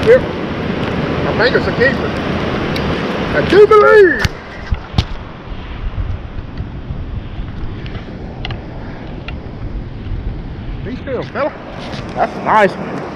Yep. I think it's a keeper. I do believe. Be still, fella. That's a nice one.